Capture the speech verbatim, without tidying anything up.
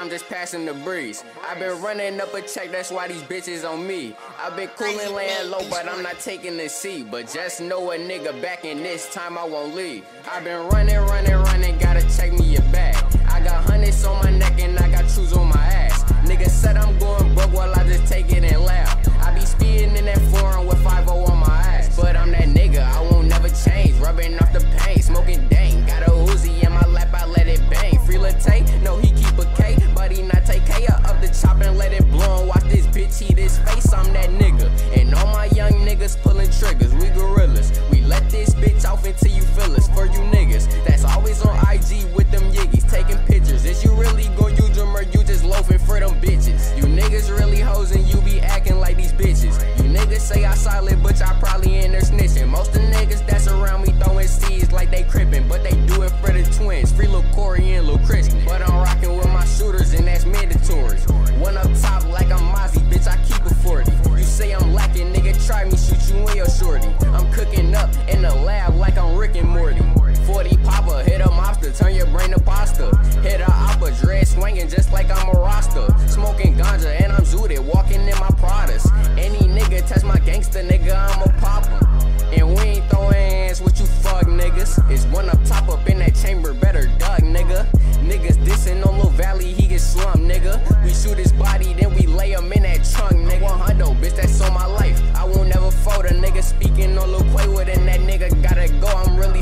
I'm just passing the breeze. I've been running up a check, that's why these bitches on me. I've been coolin' laying low, but I'm not taking the seat. But just know a nigga back in this time I won't leave. I've been running, running, running, gotta check me your bag. I got hundreds on my neck and I got trues on my ass. Niggas said I'm going broke, well I just take it and laugh. I be speeding in that foreign with five oh on my ass. But I'm that nigga, I won't never change. Rubbing off the pain, smoking dang. Got a Uzi in my lap, I let it bang. Free latte, no he keep a K, but he not take care of the chop and let it blow. Watch this bitch eat his face, I'm that nigga. And all my young niggas pulling triggers, we gorillas. We let this bitch off until you feel us. For you niggas, that's always on I G with them yiggies, taking pictures. Is you really gon' use them or you just loafing for them bitches? You niggas really hoes and you be acting like these bitches. You niggas say I solid, but y'all probably in there snitching. Most of the niggas that's around me throwing seeds like they crippin', but they do it for the twins. Free Lil Corey and Lil Christian. But I'm rockin' with my shooters and that's mandatory. One up top like I'm Mozzie, bitch, I keep a forty. You say I'm lacking, nigga, try me, shoot you and your shorty. I'm cooking up in the lab like I'm Rick and Morty. forty popper, hit a mobster, turn your brain to pasta. Hit a oppa, dread swinging just like I'm a roster. Smoking ganja and I'm zooted, walking in my Pradas. Any nigga touch my gangster, nigga, I'm a popper. And we ain't throwing hands with you fuck niggas. It's one up top up in that chamber, better duck, nigga. Niggas dissing on Lil Valley, he get slumped, nigga. We shoot his body, then we lay him in that trunk, nigga. one hundred, bitch, that's on my life. I won't never fold a nigga speaking on Lil Quavo, and that nigga gotta go. I'm really